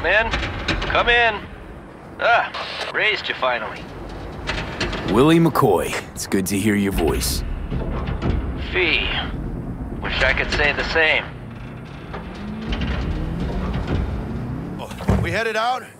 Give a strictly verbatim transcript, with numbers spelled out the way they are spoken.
in. Come in. Ah, raised you finally. Willie McCoy, it's good to hear your voice. Fee. Wish I could say the same. Oh, we headed out?